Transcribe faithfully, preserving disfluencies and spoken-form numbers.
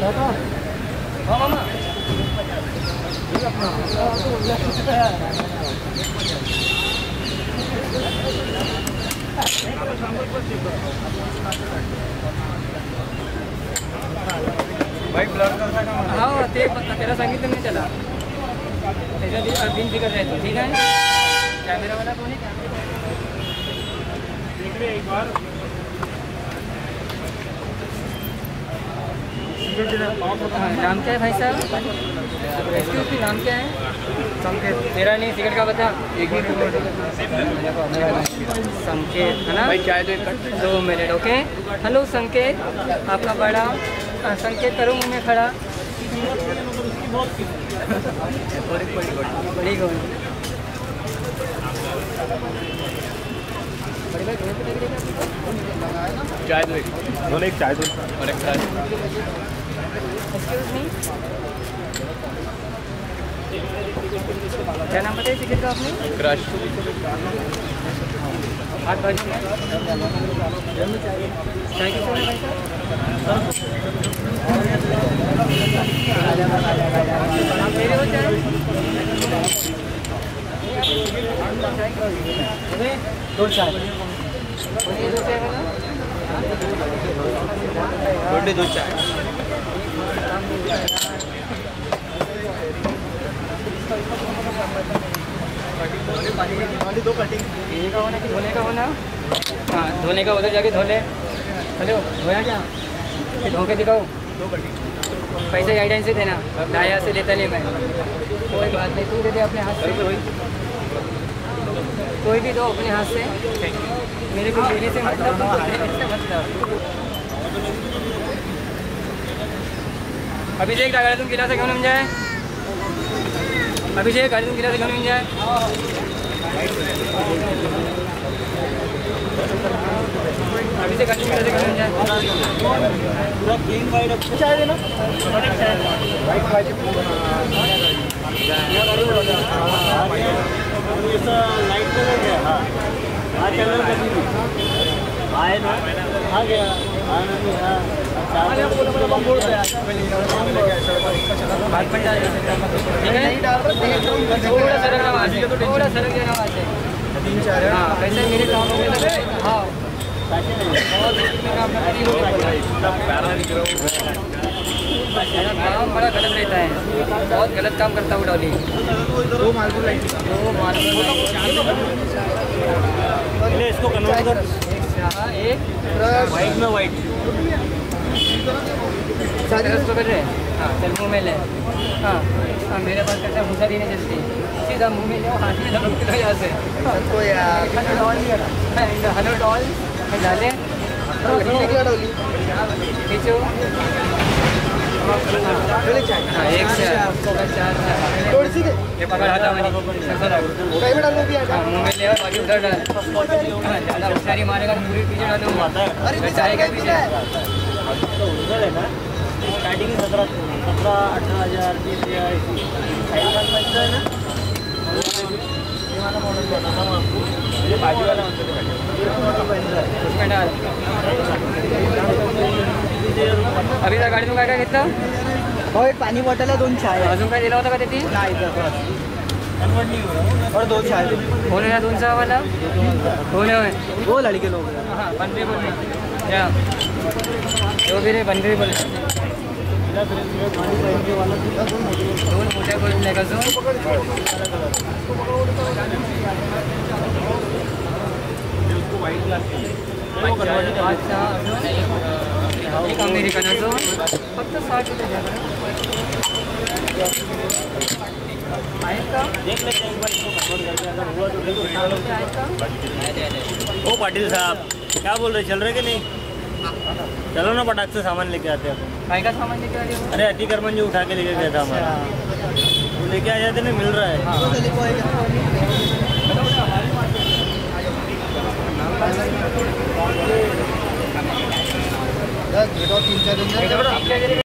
भाई ब्लर करता का हाँ ते तेरा सांगितलं मी त्याला त्याच्या बिन फिकर राहतो ठीक आहे कॅमेरावाला कोणी इकडे एक बार नाम क्या है भाई साहब? एक्सक्यूज मी नाम क्या है? संकेत। तेरा नहीं सिगरेट का बता। एक ही संकेत है ना? भाई चाय दो दो मिनट ओके। हेलो संकेत, आपका बड़ा संकेत करो मुँह में खड़ा। बड़ी गो चाय दो एक दोनों एक चाय दो और एक चाय। एक्सक्यूज मी, क्या नाम बताया टिकट का आपने? क्रश। हाथ बाजू में चाय किस भाई साहब? मेरे हो चाय दो चाय दो चाय रोटी दो चाय। दो कटिंग पीने का होना कि धोने का होना? हाँ धोने का उधर जाके धो ले। हेलो धोया क्या? धो के दिखाओ। दो कटिंग पैसे गाइडेंस से देना, ढाई से लेता नहीं मैं। कोई बात नहीं, तू दे दे अपने हाथ से। कोई भी दो अपने हाथ से। मेरे को देने से मतलब से मतलब अभिषेक गाड़ी तुम किला से क्यों नहीं जाए? अभिषेक गाड़ी तुम किला से क्यों नहीं जाए? अभिषेक गाड़ी किला से क्यों नहीं जाए? पूरा क्लीन वाइट अच्छा चाय देना। वाइट वाइट ऐसा लाइट कलर है। हाँ हाँ कलर कभी आए ना आ गया आना भी हाँ बात बन जाएगा ठीक है। थोड़ा सरक आवाज है, थोड़ा सरक देना आवाज है। तीन चार हाँ कैसे मेरे काम हो गए? हाँ काम बड़ा गलत रहता है, बहुत गलत काम करता हूँ डॉली। दो मालपुर लाइट दो मालपुर इसको कन्वर्ट कर। एक वाइट में वाइट पकड़ रहे। हाँ चल मुँह में ले। हाँ हाँ मेरे पास कैसा भूसा नहीं जल्दी, सीधा मुँह में ले हाथ में लगा के यहाँ से। हेलो डॉल डाले खींचो। हाँ एक से ये पकड़ हटा मैंने मुँह में ले और बाकी उधर डाल। ज़्यादा होशियारी मारेगा पूरी पीछे डालूंगा। जाएगा पीछे स्टार्टिंग सत्रह सत्रह अठारह हज़ार बीस हज़ार है ना। ये बाजू वाला उसमें डाल। अभी तक गाडी तू काय काय घेतलं? हो एक पाणी बॉटल आहे, दोन चाय अजून काय दिला होता का त्याची? और दो चाय हो ना दोन सहा वाला हो ना वो लड़के लोग हाँ बनवे बोल क्या जो भी रे बनवे बोल दोन मोठ्या बोलले का जो उसको वाइट अच्छा एक अमेरिकन जो फक्त साठ रुपये द्या आहेत का? ओ पाटिल साहब क्या बोल रहे, चल रहे कि नहीं? चलो ना पटाख से सामान लेके आते हैं। काय का सामान लेके आ रहे हो? अरे अति कर्मन जो उठा के लेके गया था हमारा, वो लेके आ जाते ना, मिल रहा है। हाँ।